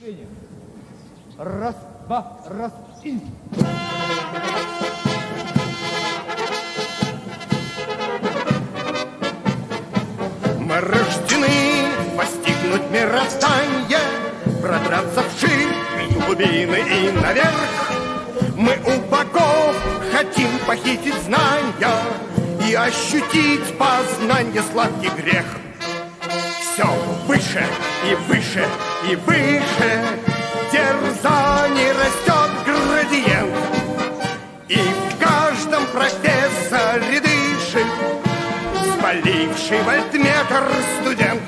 Раз, два, раз и... Мы рождены постигнуть мироздание, продраться вширь, в глубины и наверх. Мы у богов хотим похитить знания и ощутить познание сладкий грех. Все выше и выше и выше, дерзаний растет градиент, и в каждом профессоре дышит спаливший вольтметр студент.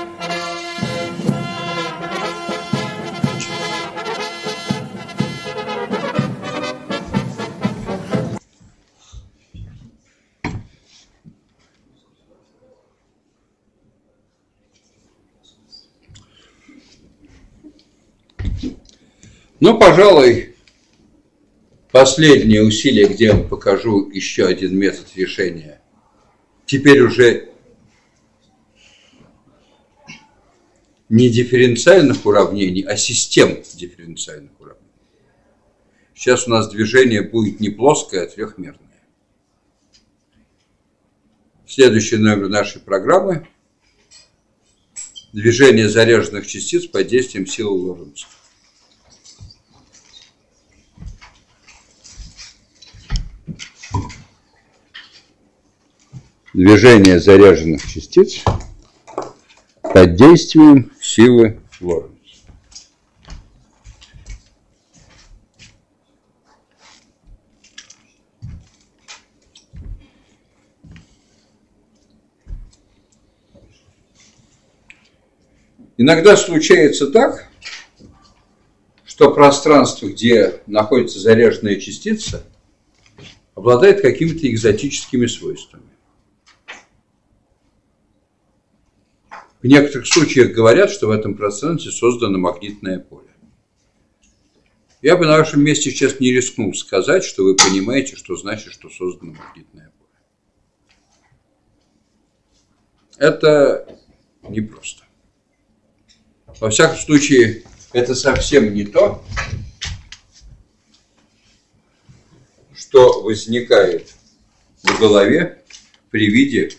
Ну, пожалуй, последнее усилие, где я вам покажу еще один метод решения. Теперь уже не дифференциальных уравнений, а систем дифференциальных уравнений. Сейчас у нас движение будет не плоское, а трехмерное. Следующий номер нашей программы – движение заряженных частиц под действием силы Лоренца. Движение заряженных частиц под действием силы Лоренца. Иногда случается так, что пространство, где находится заряженная частица, обладает какими-то экзотическими свойствами. В некоторых случаях говорят, что в этом пространстве создано магнитное поле. Я бы на вашем месте сейчас не рискнул сказать, что вы понимаете, что значит, что создано магнитное поле. Это непросто. Во всяком случае, это совсем не то, что возникает в голове при виде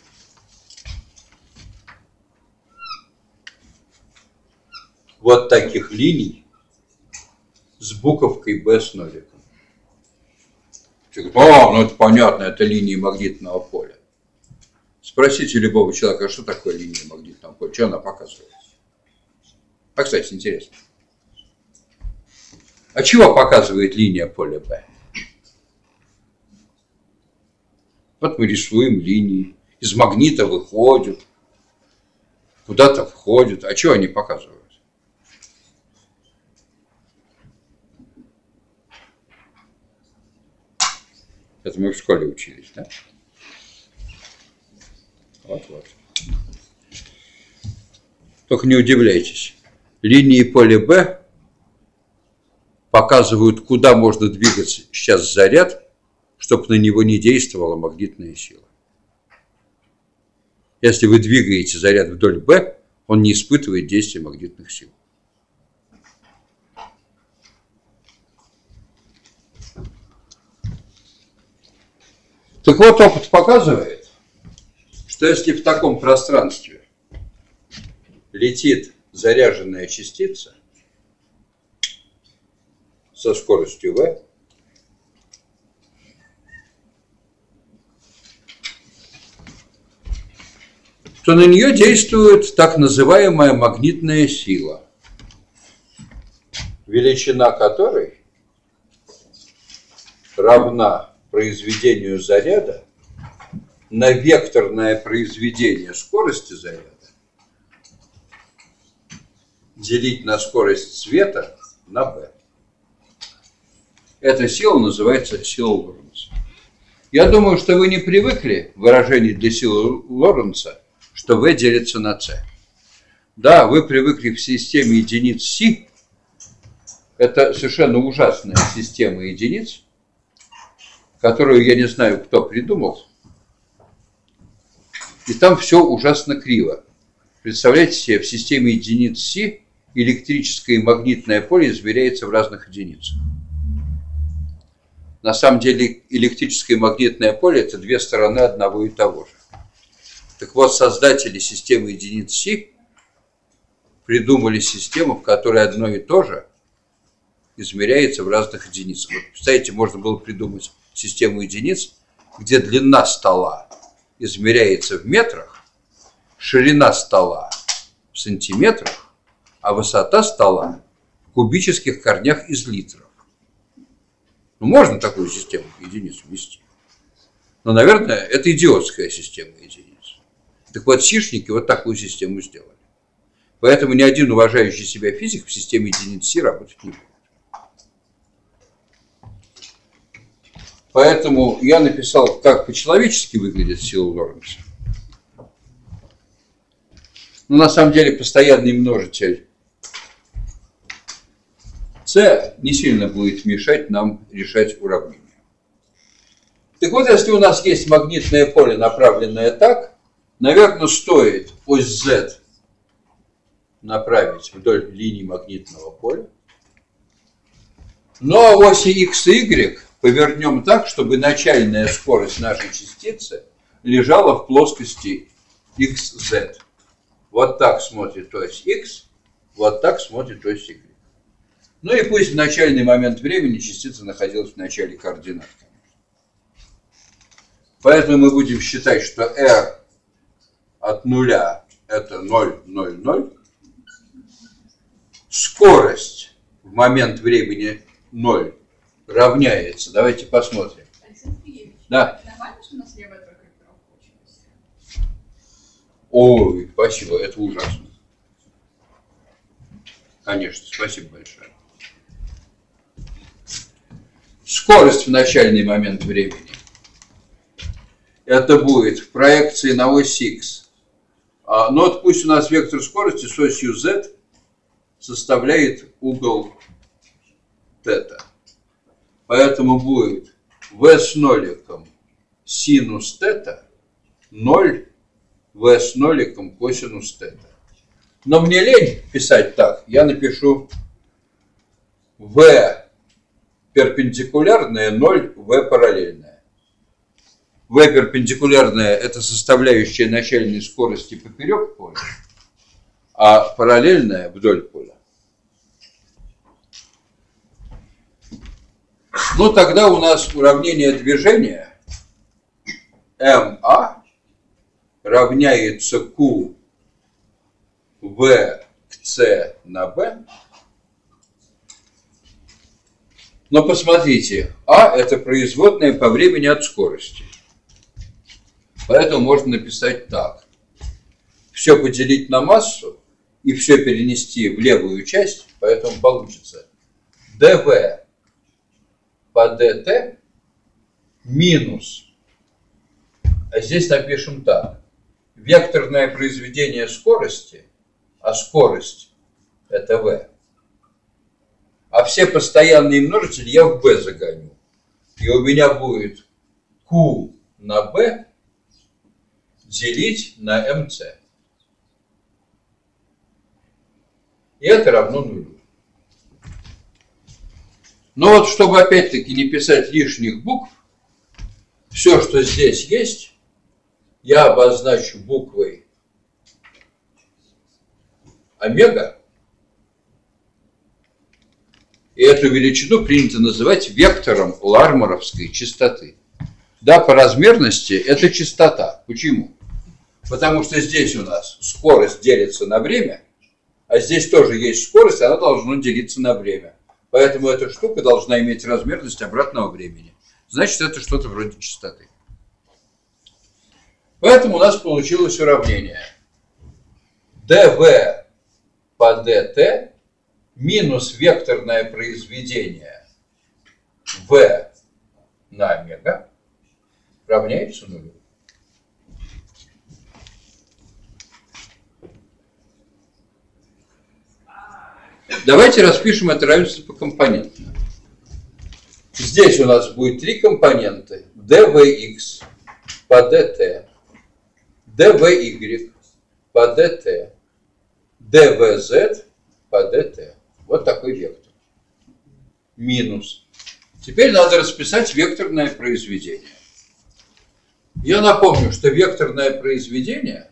вот таких линий с буковкой «Б» с ноликом. Ну это понятно, это линии магнитного поля. Спросите любого человека, что такое линия магнитного поля, что она показывает. А, кстати, интересно. А чего показывает линия поля «Б»? Вот мы рисуем линии, из магнита выходят, куда-то входят. А чего они показывают? Это мы в школе учились, да? Вот. Только не удивляйтесь. Линии поля «Б» показывают, куда можно двигаться сейчас заряд, чтобы на него не действовала магнитная сила. Если вы двигаете заряд вдоль «Б», он не испытывает действия магнитных сил. Так вот, опыт показывает, что если в таком пространстве летит заряженная частица со скоростью v, то на нее действует так называемая магнитная сила, величина которой равна произведению заряда на векторное произведение скорости заряда делить на скорость света на b. Эта сила называется сила Лоренца. Я думаю, что вы не привыкли в выражении для силы Лоренца, что v делится на c. Да, вы привыкли в системе единиц Си. Это совершенно ужасная система единиц, которую я не знаю, кто придумал. И там все ужасно криво. Представляете себе, в системе единиц Си электрическое и магнитное поле измеряется в разных единицах. На самом деле электрическое и магнитное поле – это две стороны одного и того же. Так вот, создатели системы единиц Си придумали систему, в которой одно и то же измеряется в разных единицах. Вот, представляете, можно было придумать систему единиц, где длина стола измеряется в метрах, ширина стола в сантиметрах, а высота стола в кубических корнях из литров. Ну, можно такую систему единиц ввести. Но, наверное, это идиотская система единиц. Так вот, сишники вот такую систему сделали. Поэтому ни один уважающий себя физик в системе единиц Си работать не будет. Поэтому я написал, как по-человечески выглядит сила Лоренца. Но на самом деле постоянный множитель С не сильно будет мешать нам решать уравнение. Так вот, если у нас есть магнитное поле, направленное так, наверное, стоит ось Z направить вдоль линии магнитного поля. Ну а оси X и Y повернем так, чтобы начальная скорость нашей частицы лежала в плоскости XZ. Вот так смотрит ось X, вот так смотрит ось Y. Ну и пусть в начальный момент времени частица находилась в начале координат. Поэтому мы будем считать, что R от нуля это 0, 0, 0. Скорость в момент времени 0 равняется. Давайте посмотрим. Александр Ильич, да. Нормально, что у нас левая корректировка получилась? Ой, спасибо, это ужасно. Конечно, спасибо большое. Скорость в начальный момент времени. Это будет в проекции на ось X. Но вот пусть у нас вектор скорости с осью Z составляет угол θ. Поэтому будет v с ноликом синус θ, 0 v с ноликом косинус θ. Но мне лень писать так. Я напишу v перпендикулярное, 0 v параллельное. V перпендикулярная – это составляющая начальной скорости поперек поля, а параллельная – вдоль поля. Ну, тогда у нас уравнение движения МА равняется Q V к C на B. Но посмотрите, А – это производная по времени от скорости. Поэтому можно написать так. Все поделить на массу и все перенести в левую часть, поэтому получится dv по dt минус, а здесь напишем так, векторное произведение скорости, а скорость это v, а все постоянные множители я в b загоню, и у меня будет q на b делить на mc. И это равно нулю. Но вот, чтобы опять-таки не писать лишних букв, все, что здесь есть, я обозначу буквой омега. И эту величину принято называть вектором ларморовской частоты. Да, по размерности это частота. Почему? Потому что здесь у нас скорость делится на время, а здесь тоже есть скорость, она должна делиться на время. Поэтому эта штука должна иметь размерность обратного времени. Значит, это что-то вроде частоты. Поэтому у нас получилось уравнение dv по dt минус векторное произведение v на омега равняется нулю. Давайте распишем это равенство по компонентам. Здесь у нас будет три компонента: dvx по dt, dvy по dt, dvz по dt. Вот такой вектор. Минус. Теперь надо расписать векторное произведение. Я напомню, что векторное произведение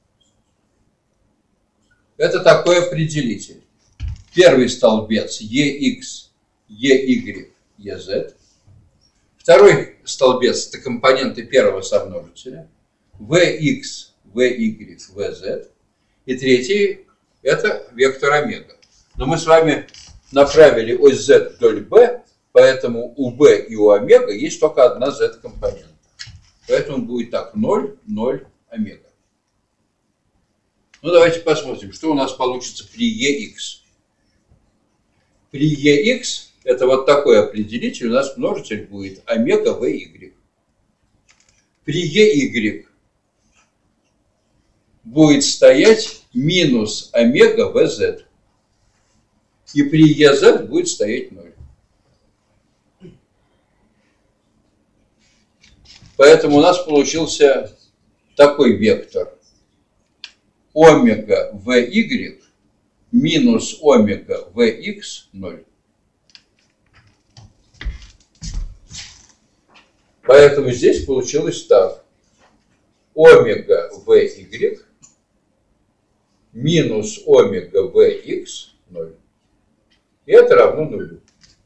– это такой определитель. Первый столбец EX, EY, EZ. Второй столбец – это компоненты первого somножителя. VX, VY, VZ. И третий – это вектор омега. Но мы с вами направили ось Z вдоль B, поэтому у B и у омега есть только одна Z-компонента. Поэтому будет так, 0, 0, омега. Ну, давайте посмотрим, что у нас получится при EX. При EX, это вот такой определитель, у нас множитель будет омега VY. При EY будет стоять минус омега VZ. И при EZ будет стоять 0. Поэтому у нас получился такой вектор. Омега VY минус омега VX 0. Поэтому здесь получилось так. Омега VY минус омега VX 0. И это равно 0.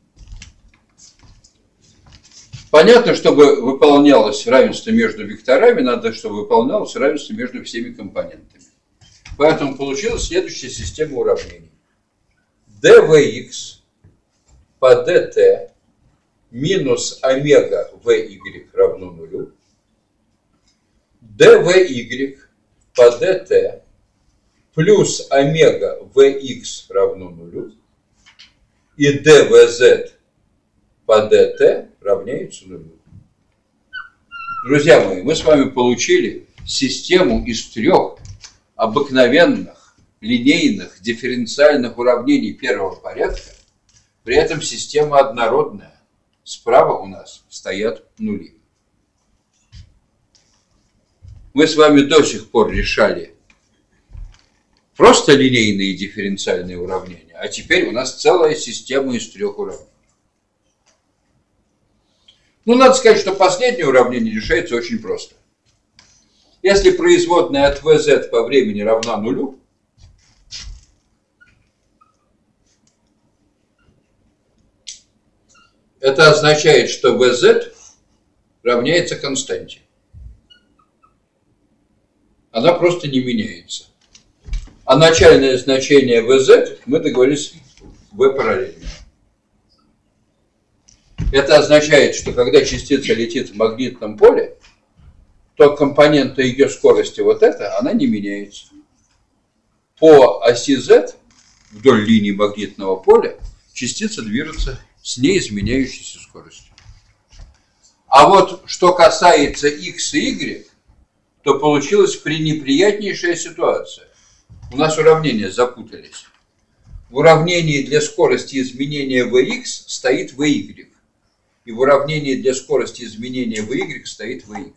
Понятно, чтобы выполнялось равенство между векторами, надо, чтобы выполнялось равенство между всеми компонентами. Поэтому получилась следующая система уравнений. dvx по dt минус омега vy равно 0. dvy по dt плюс омега vx равно 0. И dvz по dt равняется 0. Друзья мои, мы с вами получили систему из 3 обыкновенных линейных дифференциальных уравнений первого порядка. При этом система однородная. Справа у нас стоят нули. Мы с вами до сих пор решали просто линейные дифференциальные уравнения, а теперь у нас целая система из 3 уравнений. Ну, надо сказать, что последнее уравнение решается очень просто. Если производная от vz по времени равна нулю, это означает, что vz равняется константе. Она просто не меняется. А начальное значение vz мы договорились v параллельно. Это означает, что когда частица летит в магнитном поле, то компонента ее скорости вот эта, она не меняется. По оси z, вдоль линии магнитного поля, частица движется с неизменяющейся скоростью. А вот что касается x и y, то получилась пренеприятнейшая ситуация. У нас уравнения запутались. В уравнении для скорости изменения vx стоит vy. И в уравнении для скорости изменения vy стоит vx.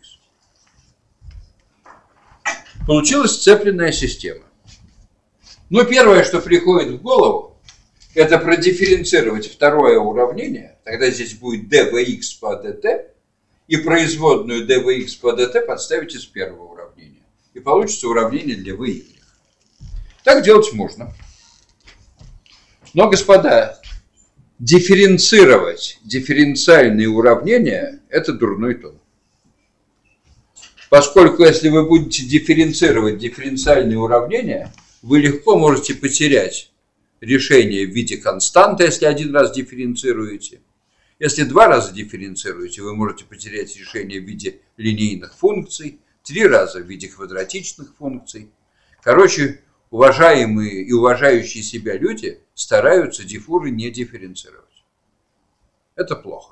Получилась сцепленная система. Но первое, что приходит в голову, это продифференцировать второе уравнение. Тогда здесь будет dvx по dt. И производную dvx по dt подставить из первого уравнения. И получится уравнение для vy. Так делать можно. Но, господа, дифференцировать дифференциальные уравнения – это дурной тон. Поскольку если вы будете дифференцировать дифференциальные уравнения, вы легко можете потерять решение в виде константы, если один раз дифференцируете. Если 2 раза дифференцируете, вы можете потерять решение в виде линейных функций, 3 раза в виде квадратичных функций. Короче, уважаемые и уважающие себя люди стараются диффуры не дифференцировать. Это плохо.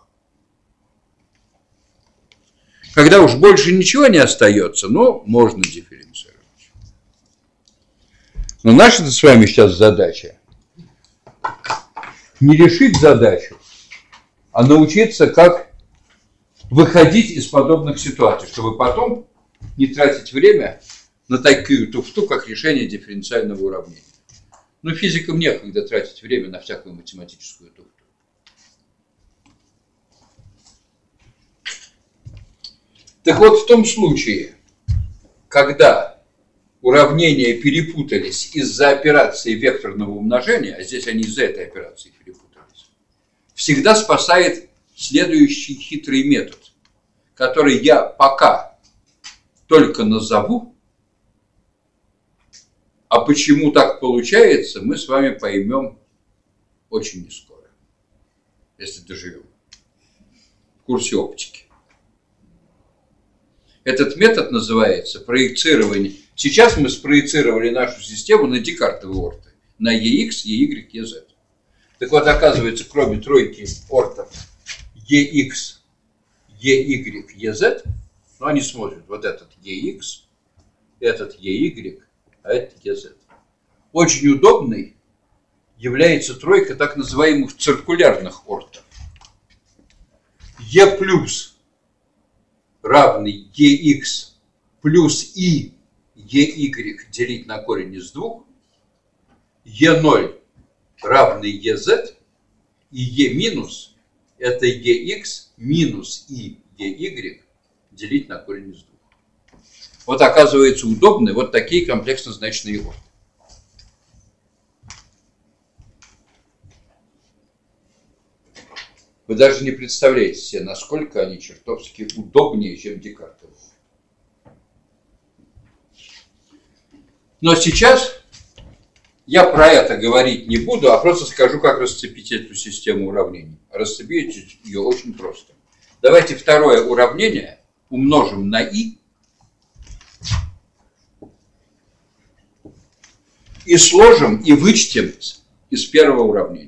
Когда уж больше ничего не остается, но можно дифференцировать. Но наша с вами сейчас задача не решить задачу, а научиться, как выходить из подобных ситуаций, чтобы потом не тратить время на такую туфту, как решение дифференциального уравнения. Но физикам некогда тратить время на всякую математическую туфту. Так вот, в том случае, когда уравнения перепутались из-за операции векторного умножения, а здесь они из-за этой операции перепутались, всегда спасает следующий хитрый метод, который я пока только назову, а почему так получается, мы с вами поймем очень нескоро, если доживем, в курсе оптики. Этот метод называется проецирование. Сейчас мы спроецировали нашу систему на декартовые орты, на EX, EY, EZ. Так вот, оказывается, кроме тройки ортов EX, EY, EZ, ну, они смотрят, вот этот EX, этот EY, а этот EZ. Очень удобной является тройка так называемых циркулярных ортов. E плюс равный EX плюс И EY делить на корень из 2, E0 равный EZ, и E минус это EX минус И EY делить на корень из 2. Вот оказывается удобны вот такие комплексно-значные орты. Вы даже не представляете себе, насколько они чертовски удобнее, чем декартовые. Но сейчас я про это говорить не буду, а просто скажу, как расцепить эту систему уравнений. Расцепить ее очень просто. Давайте второе уравнение умножим на И и сложим и вычтем из первого уравнения.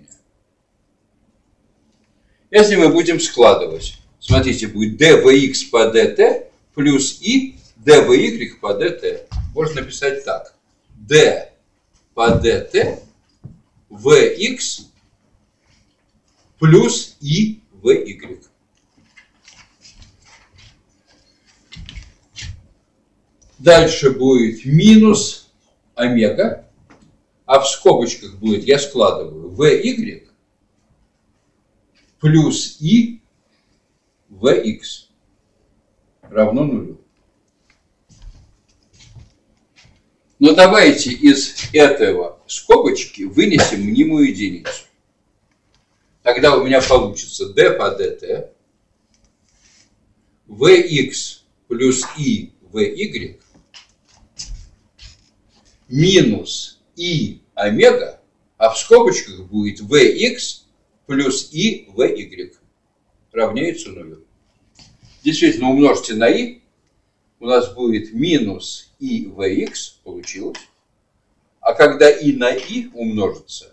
Если мы будем складывать, смотрите, будет dvx по dt плюс и dvy по dt. Можно написать так. d по dt vx плюс и vy. Дальше будет минус омега, а в скобочках будет, я складываю, vy плюс и vx равно нулю. Но давайте из этого скобочки вынесем мнимую единицу. Тогда у меня получится d по dt vx плюс и vy минус и омега, а в скобочках будет vx плюс и vy равняется нулю. Действительно, умножьте на и, у нас будет минус и vx, получилось. А когда и на и умножится,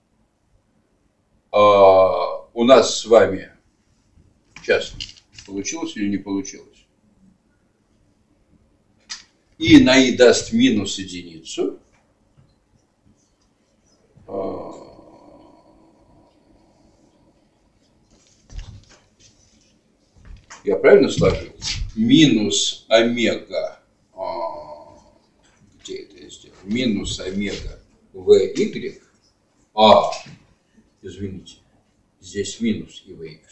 у нас с вами, сейчас, получилось или не получилось? И на и даст минус единицу. Я правильно сложил? Минус омега, где это я сделал? Минус омега vy, извините, здесь минус и vx.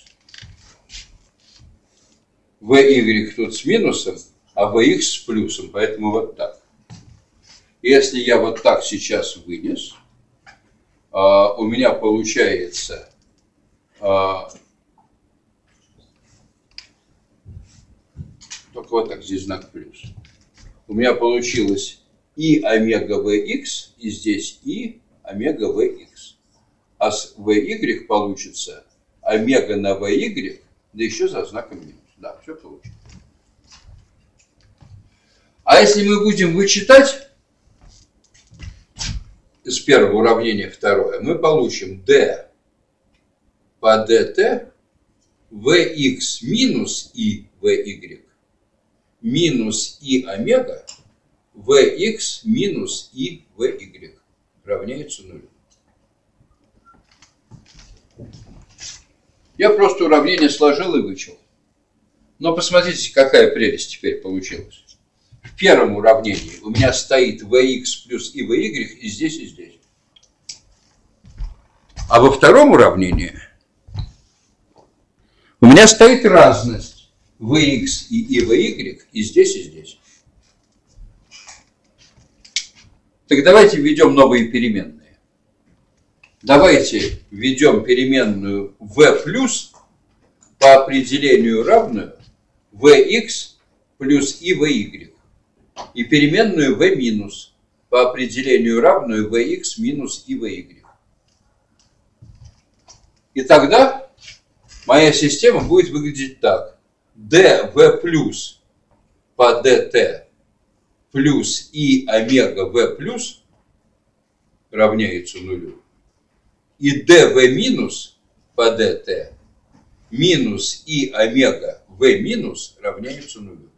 Vy тут с минусом, а vx с плюсом, поэтому вот так. Если я вот так сейчас вынес, у меня получается только вот так, здесь знак плюс. У меня получилось и омега vx, и здесь и омега vx. А с vy получится омега на vy, да еще за знаком минус. Да, все получится. А если мы будем вычитать из первого уравнения второе, мы получим d по dt vx минус и vy минус и омега vx минус и vy равняется нулю. Я просто уравнение сложил и вычел. Но посмотрите, какая прелесть теперь получилась. В первом уравнении у меня стоит vx плюс и vy и здесь, и здесь. А во втором уравнении у меня стоит разность Vx и Vy и здесь, и здесь. Так давайте введем новые переменные. Давайте введем переменную v плюс по определению равную vx плюс и vy. И переменную v минус по определению равную vx минус и vy. И тогда моя система будет выглядеть так. dv плюс по dt плюс и омега v плюс равняется нулю. И dv минус по dt минус и омега v минус равняется нулю.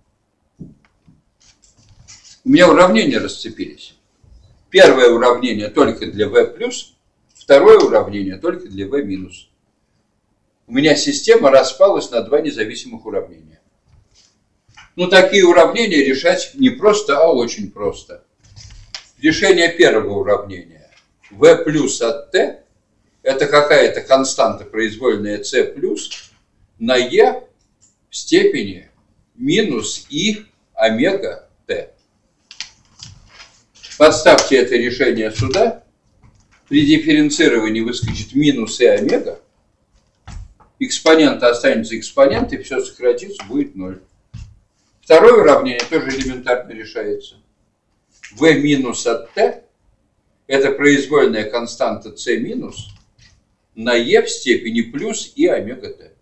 У меня уравнения расцепились. Первое уравнение только для v плюс, второе уравнение только для v минус. У меня система распалась на два независимых уравнения. Ну, такие уравнения решать не просто, а очень просто. Решение первого уравнения. v плюс от t – это какая-то константа, произвольная c плюс на e в степени минус и омега t. Подставьте это решение сюда. При дифференцировании выскочит минус и омега. Экспонент останется экспонент, и все сократится, будет 0. Второе уравнение тоже элементарно решается. v минус от t – это произвольная константа c минус на e в степени плюс и омега t.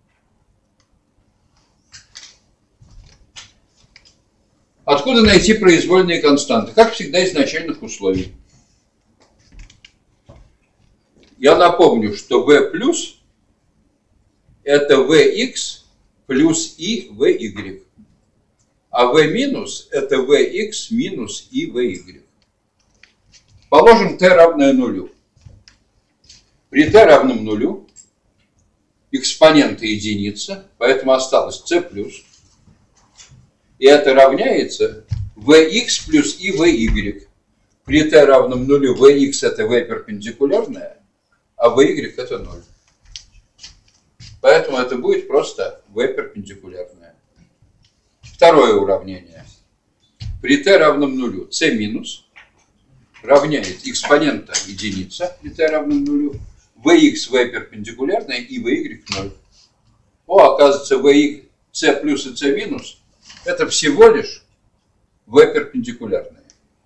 Откуда найти произвольные константы? Как всегда, из начальных условий. Я напомню, что v плюс – это vx плюс и vy. А v минус – это vx минус и vy. Положим t равное нулю. При t равном нулю экспонента единица, поэтому осталось c плюс. И это равняется vx плюс и vy. При t равном нулю vx это v перпендикулярная, а vy это 0. Поэтому это будет просто v перпендикулярная. Второе уравнение. При t равном нулю c минус равняет экспонента единица при t равном нулю, vx v перпендикулярная и vy 0. Оказывается, vx c плюс и c минус это всего лишь v перпендикулярные.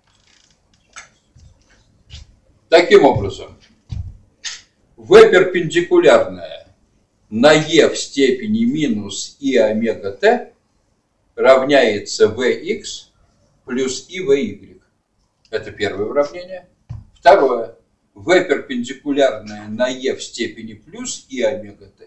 Таким образом, v перпендикулярная на e в степени минус и омега t равняется vx плюс и vy. Это первое уравнение. Второе. v перпендикулярная на e в степени плюс и омега t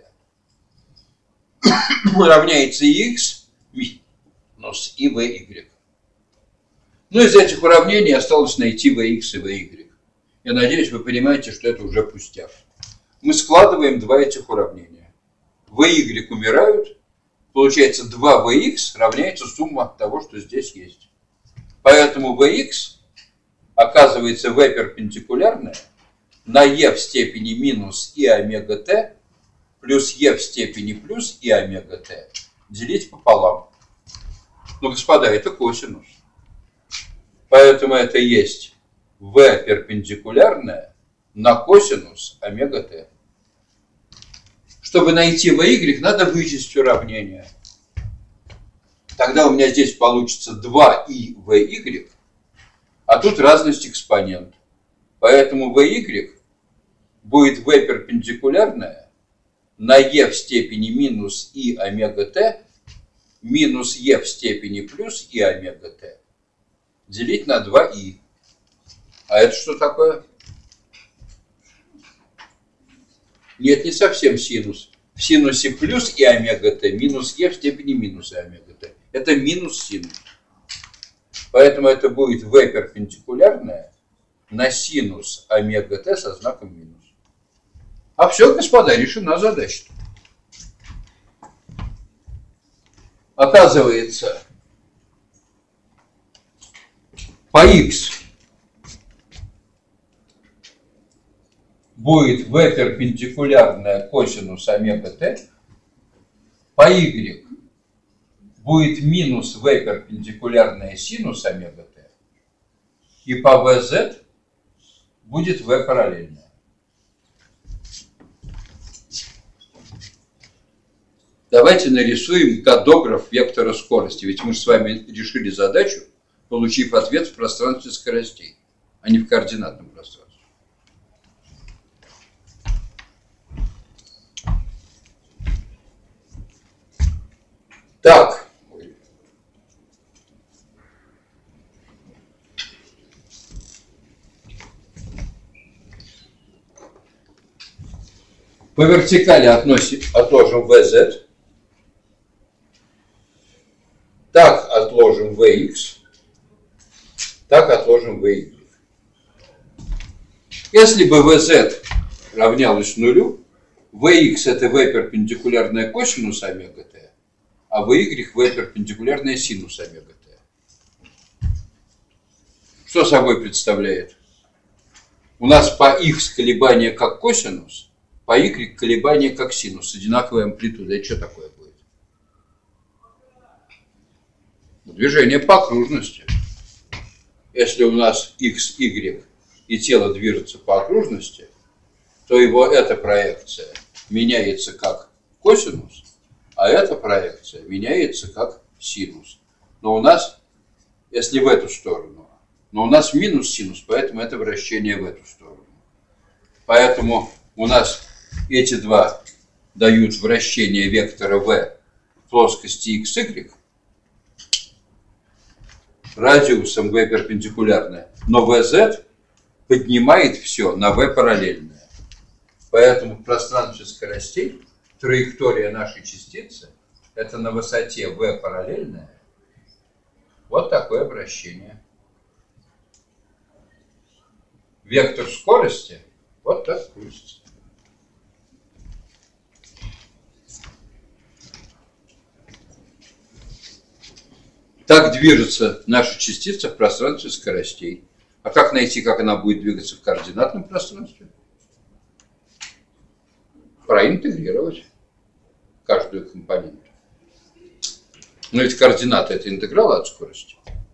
равняется x минус и vy. Ну, из этих уравнений осталось найти vx и vy. Я надеюсь, вы понимаете, что это уже пустяк. Мы складываем два этих уравнения. vy умирают. Получается, 2vx равняется сумма того, что здесь есть. Поэтому vx оказывается v перпендикулярная на e в степени минус и омега t плюс e в степени плюс и омега t делить пополам. Ну, господа, это косинус. Поэтому это есть v перпендикулярная на косинус омега t. Чтобы найти vy, надо вычесть уравнение. Тогда у меня здесь получится 2и vy, а тут разность экспонент. Поэтому vy будет v перпендикулярная на e в степени минус и омега t минус e в степени плюс и омега t делить на 2i. А это что такое? Нет, не совсем синус. В синусе плюс и омега t минус e в степени минус и омега t. Это минус синус. Поэтому это будет v перпендикулярная на синус омега t со знаком минус. А все, господа, решена задача. Оказывается, по x будет v перпендикулярная косинус омега t, по y будет минус v перпендикулярная синус омега t, и по vz будет v параллельная. Давайте нарисуем кадограф вектора скорости, ведь мы с вами решили задачу, получив ответ в пространстве скоростей, а не в координатном пространстве. Так. По вертикали отложим VZ. Так отложим Vx. Так отложим Vy. Если бы Vz равнялось нулю, Vx это v перпендикулярная косинус омега t, а Vy v перпендикулярная синус омега t. Что собой представляет? У нас по x колебания как косинус, по y колебания как синус, с одинаковой амплитудой. Это что такое будет? Движение по окружности. Если у нас x, y и тело движется по окружности, то его эта проекция меняется как косинус, а эта проекция меняется как синус. Но у нас, если в эту сторону, но у нас минус синус, поэтому это вращение в эту сторону. Поэтому у нас эти два дают вращение вектора v в плоскости xy радиусом v перпендикулярное, но vz поднимает все на v параллельное. Поэтому в пространстве скоростей траектория нашей частицы это на высоте v параллельная вот такое вращение. Вектор скорости вот так крутится. Так движется наша частица в пространстве скоростей. А как найти, как она будет двигаться в координатном пространстве? Проинтегрировать каждую компоненту. Но ведь координаты это интегралы от скорости.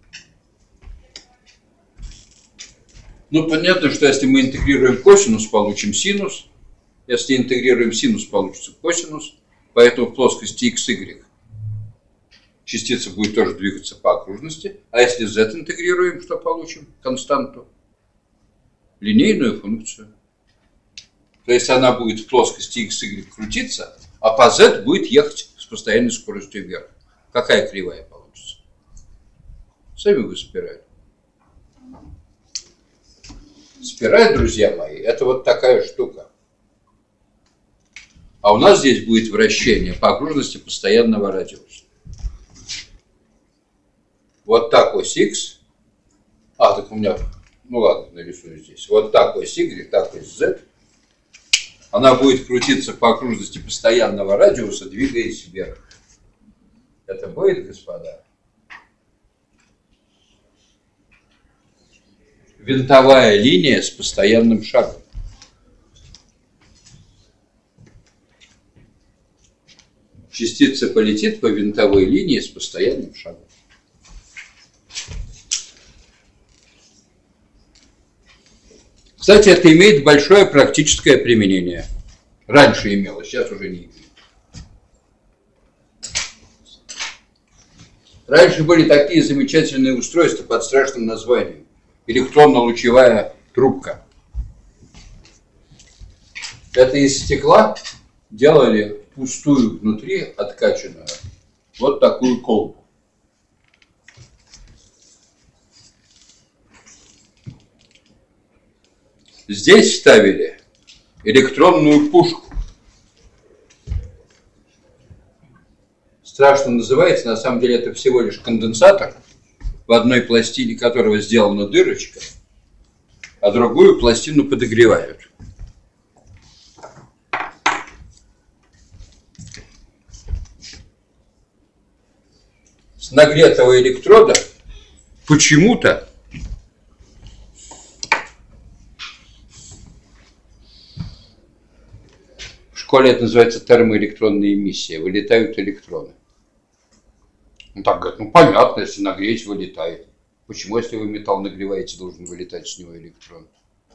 Ну, понятно, что если мы интегрируем косинус, получим синус. Если интегрируем синус, получится косинус. Поэтому в плоскости xy частица будет тоже двигаться по окружности. А если z интегрируем, что получим? Константу. Линейную функцию. То есть она будет в плоскости xy крутиться, а по z будет ехать с постоянной скоростью вверх. Какая кривая получится? Сами вы спираль. Спираль, друзья мои, это вот такая штука. А у нас здесь будет вращение по окружности постоянного радиуса. Вот так ось x. Так у меня, ну ладно, нарисую здесь. Вот так ось y, так ось z. Она будет крутиться по окружности постоянного радиуса, двигаясь вверх. Это будет, господа? Винтовая линия с постоянным шагом. Частица полетит по винтовой линии с постоянным шагом. Кстати, это имеет большое практическое применение. Раньше имело, сейчас уже не имеет. Раньше были такие замечательные устройства под страшным названием электронно-лучевая трубка. Это из стекла делали пустую внутри, откачанную, вот такую колбу. Здесь ставили электронную пушку. Страшно называется, на самом деле это всего лишь конденсатор, в одной пластине которого сделана дырочка, а другую пластину подогревают. С нагретого электрода почему-то школе это называется термоэлектронная эмиссия. Вылетают электроны. Ну так говорят, ну понятно, если нагреть, вылетает. Почему, если вы металл нагреваете, должен вылетать с него электрон?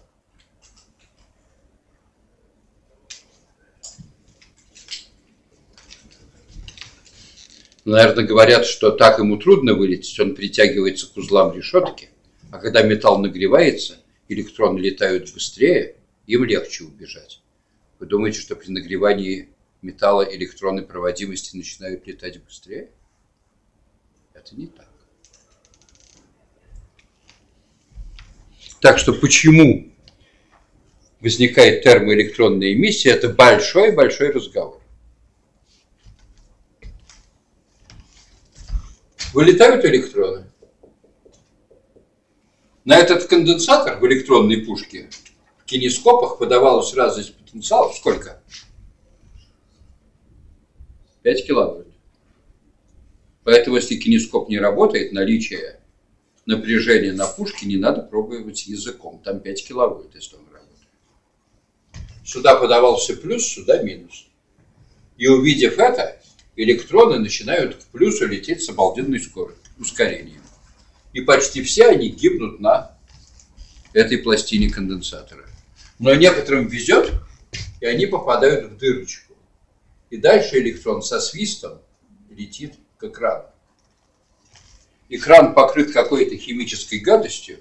Наверное, говорят, что так ему трудно вылететь, он притягивается к узлам решетки, а когда металл нагревается, электроны летают быстрее, им легче убежать. Вы думаете, что при нагревании металла электроны проводимости начинают летать быстрее? Это не так. Так что почему возникает термоэлектронная эмиссия, это большой-большой разговор. Вылетают электроны. На этот конденсатор в электронной пушке в кинескопах подавалась разность потенциалов. Сколько? 5 киловольт. Поэтому, если кинескоп не работает, наличие напряжения на пушке не надо пробовать языком. Там 5 киловольт, если он работает. Сюда подавался плюс, сюда минус. И увидев это, электроны начинают к плюсу лететь с обалденной скоростью, ускорением. И почти все они гибнут на этой пластине конденсатора. Но некоторым везет, и они попадают в дырочку. И дальше электрон со свистом летит к экрану. Экран покрыт какой-то химической гадостью,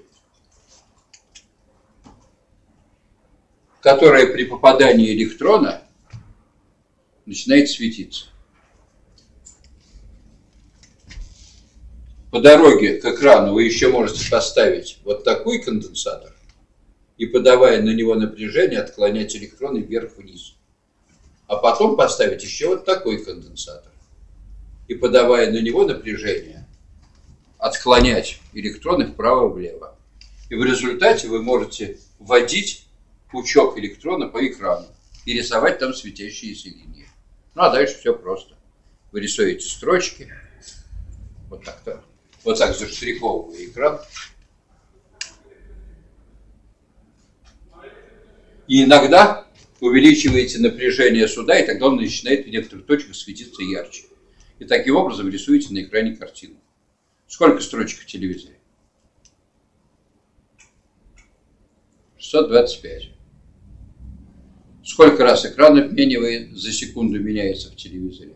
которая при попадании электрона начинает светиться. По дороге к экрану вы еще можете поставить вот такой конденсатор и, подавая на него напряжение, отклонять электроны вверх-вниз. А потом поставить еще вот такой конденсатор и, подавая на него напряжение, отклонять электроны вправо-влево. И в результате вы можете вводить пучок электрона по экрану и рисовать там светящиеся линии. Ну а дальше все просто. Вы рисуете строчки, вот так-то. Вот так заштриховывая экран. И иногда увеличиваете напряжение сюда, и тогда он начинает в некоторых точках светиться ярче. И таким образом рисуете на экране картину. Сколько строчек в телевизоре? 625. Сколько раз экран обменивает за секунду меняется в телевизоре?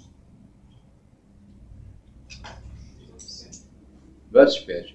25.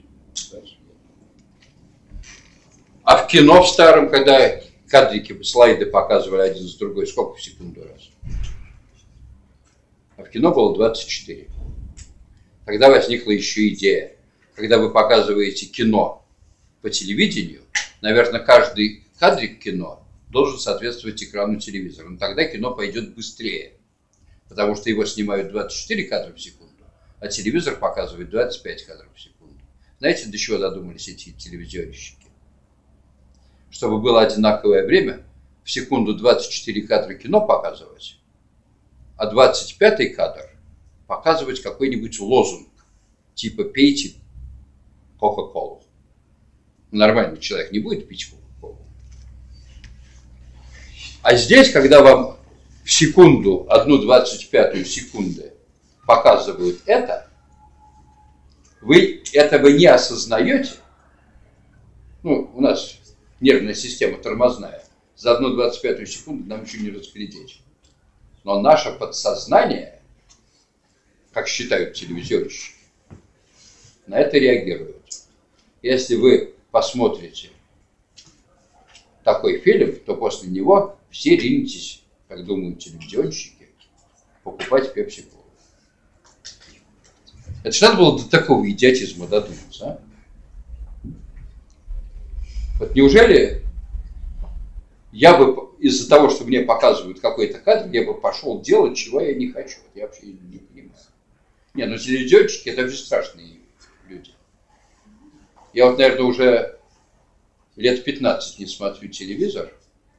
А в кино в старом, когда кадрики, слайды показывали один за другой, сколько в секунду раз? А в кино было 24. Тогда возникла еще идея. Когда вы показываете кино по телевидению, наверное, каждый кадрик кино должен соответствовать экрану телевизора. Но тогда кино пойдет быстрее, потому что его снимают 24 кадра в секунду, а телевизор показывает 25 кадров в секунду. Знаете, до чего додумались эти телевизионщики? Чтобы было одинаковое время, в секунду 24 кадра кино показывать, а 25-й кадр показывать какой-нибудь лозунг, типа «пейте Кока-Колу». Нормальный человек не будет пить Кока-Колу. А здесь, когда вам в секунду, 1/25 секунды показывают это, вы этого не осознаете. Ну, у нас нервная система тормозная. За 1/25 секунду нам еще не разглядеть. Но наше подсознание, как считают телевизионщики, на это реагирует. Если вы посмотрите такой фильм, то после него все ринетесь, как думают телевизионщики, покупать пепси-колу. Это же надо было до такого идиотизма додуматься, а? Вот неужели я бы из-за того, что мне показывают какой-то кадр, я бы пошел делать, чего я не хочу? Вот я вообще не понимаю. Не, ну телевизионщики — это вообще страшные люди. Я вот, наверное, уже лет 15 не смотрю телевизор.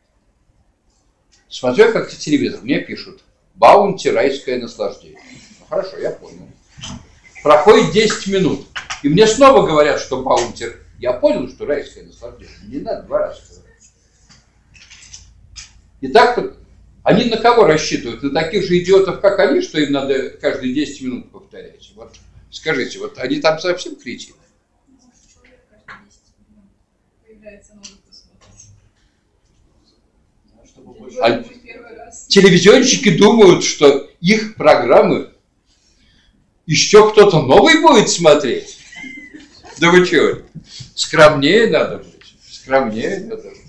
Смотрю как-то телевизор, мне пишут: «Баунти, райское наслаждение». Ну хорошо, я понял. Проходит 10 минут, и мне снова говорят, что Баунти. Я понял, что райское наслаждение. Не надо 2 раза говорить. И так вот Они на кого рассчитывают? На таких же идиотов, как они, что им надо каждые 10 минут повторять? Вот скажите, вот они там совсем кретины? Человек каждые 10 минут появляется новый посмотреть. А Первый раз. телевизионщики думают, что их программы еще кто-то новый будет смотреть. Да вы чего? Скромнее надо быть. Скромнее надо быть.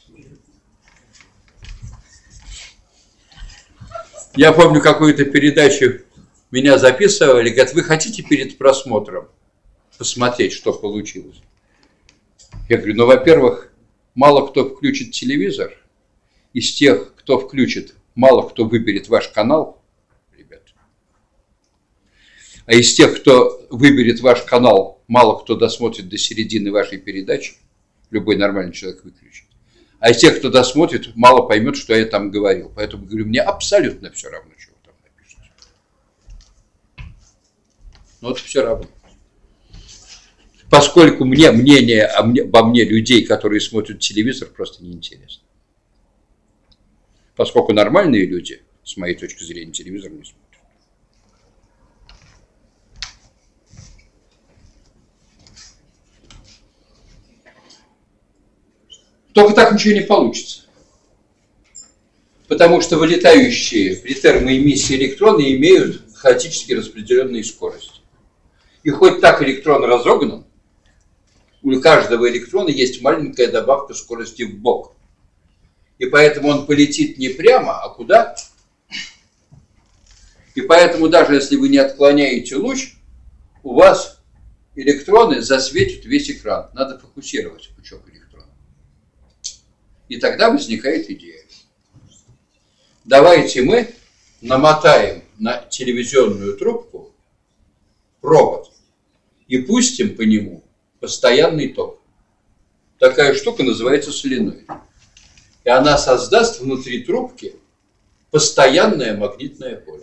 Я помню, какую-то передачу меня записывали, говорят, вы хотите перед просмотром посмотреть, что получилось? Я говорю, ну, во-первых, мало кто включит телевизор. Из тех, кто включит, мало кто выберет ваш канал, ребят. А из тех, кто выберет ваш канал, мало кто досмотрит до середины вашей передачи. Любой нормальный человек выключит. А из тех, кто досмотрит, мало поймет, что я там говорил. Поэтому говорю, мне абсолютно все равно, что вы там напишете. Но вот все равно. Поскольку мне мнение обо мне людей, которые смотрят телевизор, просто неинтересно. Поскольку нормальные люди, с моей точки зрения, телевизор не смотрят. Только так ничего не получится. Потому что вылетающие при термоэмиссии электроны имеют хаотически распределенные скорости. И хоть так электрон разогнан, у каждого электрона есть маленькая добавка скорости в бок. И поэтому он полетит не прямо, а куда? И поэтому даже если вы не отклоняете луч, у вас электроны засветят весь экран. Надо фокусировать пучок электронов. И тогда возникает идея. Давайте мы намотаем на телевизионную трубку провод и пустим по нему постоянный ток. Такая штука называется соленоид. И она создаст внутри трубки постоянное магнитное поле.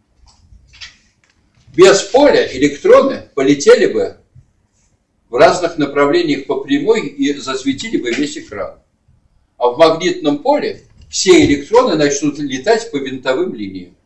Без поля электроны полетели бы в разных направлениях по прямой и засветили бы весь экран. А в магнитном поле все электроны начнут летать по винтовым линиям.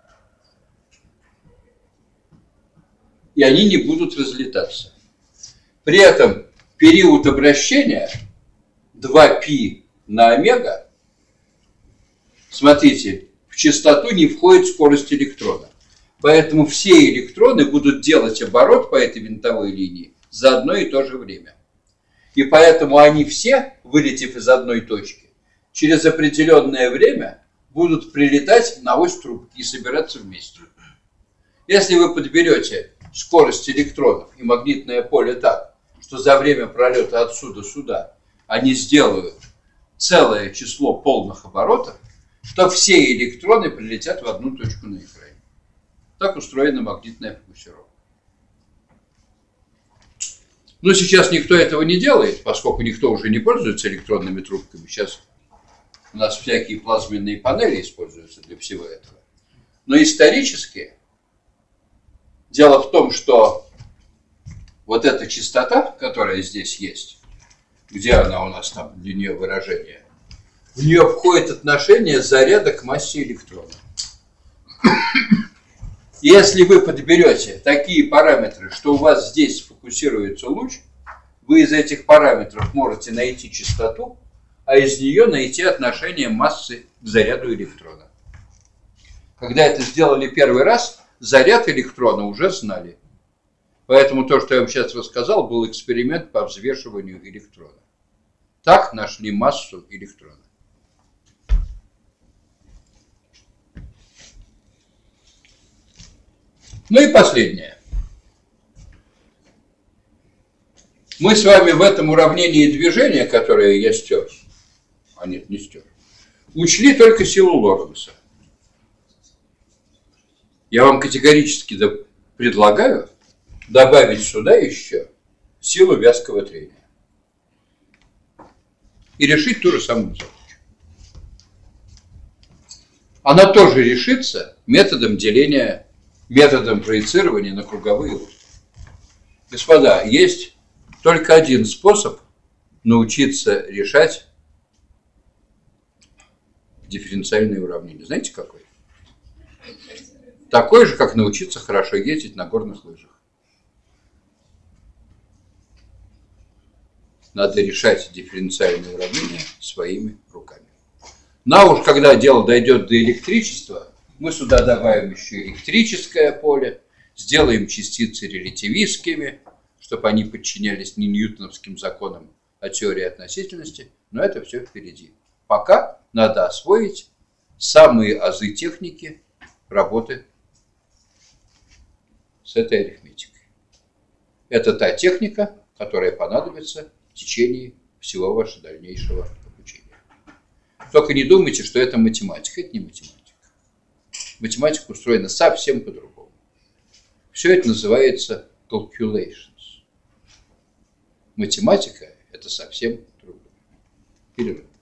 И они не будут разлетаться. При этом период обращения 2π на омега, смотрите, в частоту не входит скорость электрона. Поэтому все электроны будут делать оборот по этой винтовой линии за одно и то же время. И поэтому они все, вылетев из одной точки, через определенное время будут прилетать на ось трубки и собираться вместе. Если вы подберете скорость электронов и магнитное поле так, что за время пролета отсюда сюда они сделают целое число полных оборотов, то все электроны прилетят в одну точку на экране. Так устроена магнитная фокусировка. Но сейчас никто этого не делает, поскольку никто уже не пользуется электронными трубками. Сейчас у нас всякие плазменные панели используются для всего этого. Но исторически дело в том, что вот эта частота, которая здесь есть, где она у нас там, для нее выражение, в нее входит отношение заряда к массе электрона. Если вы подберете такие параметры, что у вас здесь фокусируется луч, вы из этих параметров можете найти частоту, а из нее найти отношение массы к заряду электрона. Когда это сделали первый раз, заряд электрона уже знали. Поэтому то, что я вам сейчас рассказал, был эксперимент по взвешиванию электрона. Так нашли массу электрона. Ну и последнее. Мы с вами в этом уравнении движения, которое я стер, а нет, не стер, учли только силу Лоренца. Я вам категорически предлагаю добавить сюда еще силу вязкого трения и решить ту же самую задачу. Она тоже решится методом деления, методом проецирования на круговые лучи. Господа, есть только один способ научиться решать дифференциальное уравнение. Знаете, какой? Такой же, как научиться хорошо ездить на горных лыжах. Надо решать дифференциальные уравнения своими руками. Ну а уж когда дело дойдет до электричества, мы сюда добавим еще электрическое поле, сделаем частицы релятивистскими, чтобы они подчинялись не ньютоновским законам, а теории относительности. Но это все впереди. Пока надо освоить самые азы техники работы с этой арифметикой. Это та техника, которая понадобится в течение всего вашего дальнейшего обучения. Только не думайте, что это математика. Это не математика. Математика устроена совсем по-другому. Все это называется calculations. Математика – это совсем другое. Перерыв.